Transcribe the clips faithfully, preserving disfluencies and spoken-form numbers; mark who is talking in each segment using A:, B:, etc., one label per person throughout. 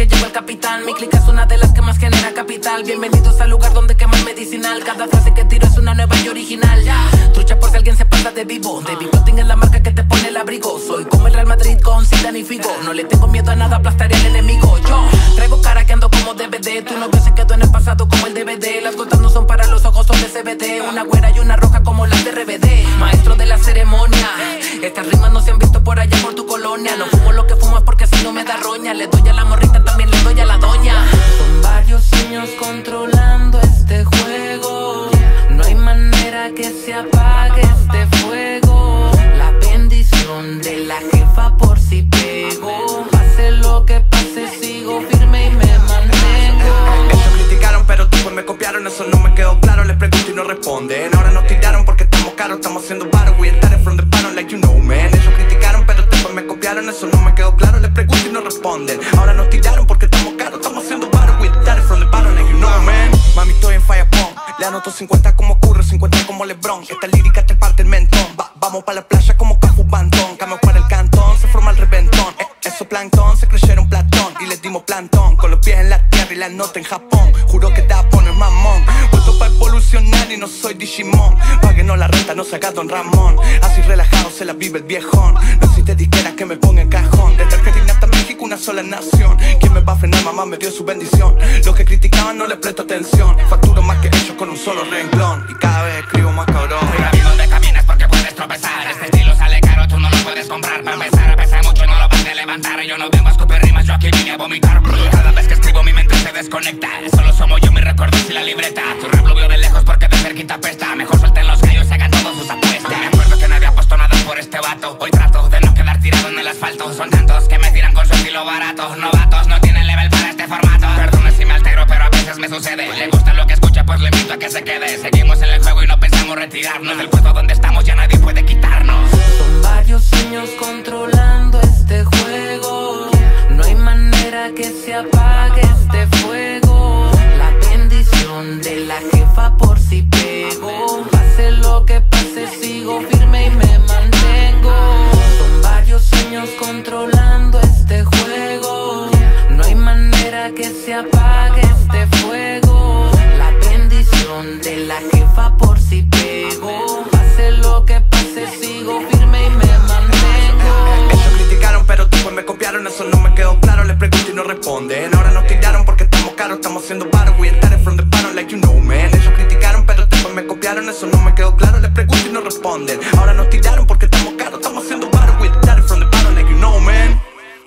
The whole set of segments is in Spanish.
A: que llegó el capitán. Mi clica es una de las que más genera capital. Bienvenidos al lugar donde quema el medicinal. Cada frase que tiro es una nueva y original. Trucha por si alguien se pasa de vivo. David Clothing es la marca que te pone el abrigo. Soy como el Real Madrid con Zidane y Figo. No le tengo miedo a nada, aplastaré al enemigo. Yo traigo cara que ando como D V D. Tu novio se quedó en el pasado como el D V D. Las gotas no son para los ojos, son de C B D. Una güera y una roja como las de R B D. Maestro de la ceremonia. Estas rimas no se han visto por allá por tu colonia. No fumo lo que fumo es porque si no me da roña. Le doy a la morrita, también le doy a la doña. Son varios años controlando este juego. No hay manera que se apague este fuego. La bendición de la jefa por si pego. Pase lo que pase, sigo firme y me mantengo.
B: Ellos criticaron pero después me copiaron, eso no me quedó claro. Les pregunto y no responden. Ahora nos tiraron porque estamos caros, estamos haciendo paro. We started from the bottom like you know, man. Ellos criticaron pero después me copiaron, eso no me quedó claro. Les pregunto y no responden. Ahora nos tiraron porque estamos caros, estamos haciendo paro. We started from the bottom like you know, man. Mami, estoy en Firebomb. Le anoto cincuenta como Curry, cincuenta como LeBron. Esta lírica te parte el mentón. Va, vamos pa' la playa como Caju Bantón. Cambio para el cantón, se forma el reventón. Eh, Esos plancton se creyeron Platón y les dimos plantón. Con los pies en la tierra y la nota en Japón. Juro que te va a poner mamón. Puesto pa' evolucionar y no soy Digimon. Páguenos la renta, no se haga Don Ramón. Así relajado se la vive el viejón. No existe disquera que me ponga en cajón. Desde Argentina hasta México una sola nación. ¿Quién me va a frenar? Mamá me dio su bendición. Los que criticaban no les presto atención. Facturo más que ellos con un solo renglón. Y cada vez escribo más cabrón.
C: Mira donde caminas porque puedes tropezar. Este estilo sale caro, tú no lo puedes comprar. Para empezar, pesa mucho, no lo vas a levantar. Yo no vengo a escupir rimas, yo aquí vine a vomitar. Cada vez que escribo mi mente se desconecta. Solo somos yo, mis recuerdos y la libreta. Tu rap lo veo de lejos porque de cerquita apesta. Mejor suelten los gallos y hagan todos sus apuestas. Me acuerdo que nadie ha puesto nada por este vato. Hoy trato de no quedar tirado en el asfalto. Son tantos que me tiran con su estilo barato. Novatos no tienen level para este formato. Perdona si me altero, pero a veces me sucede. Le gusta lo que escucha, pues le invito a que se quede. Seguimos en el juego y no pensamos retirarnos. Del puesto donde estamos ya nadie puede quitarnos.
A: Son varios años controlando este juego. No hay manera que se apague este fuego. La bendición de la jefa por si pego. Pase lo que pase, sigo firme y me mantengo. Son varios años controlando este juego. No hay manera que se apague este fuego. La bendición de la jefa por si pego. Pase lo que pase, sigo firme y me mantengo.
B: Ellos criticaron pero después me copiaron, eso no me quedó claro. Les pregunto y no responden. Ahora nos tiraron porque estamos caros, estamos haciendo paro. We started from the bottom like you know, man. Ellos criticaron pero después me copiaron, eso no me quedó claro. Les pregunto y no responden. Ahora nos tiraron porque estamos caros, estamos haciendo paro. We started from the bottom like you know, man.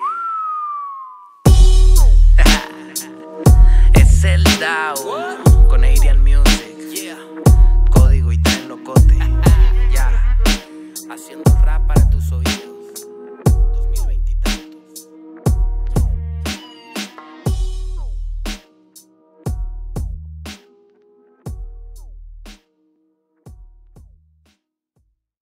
A: Es el Dow con Adrian Music. Código y Tren Locote. Ya, haciendo rap para tus oídos.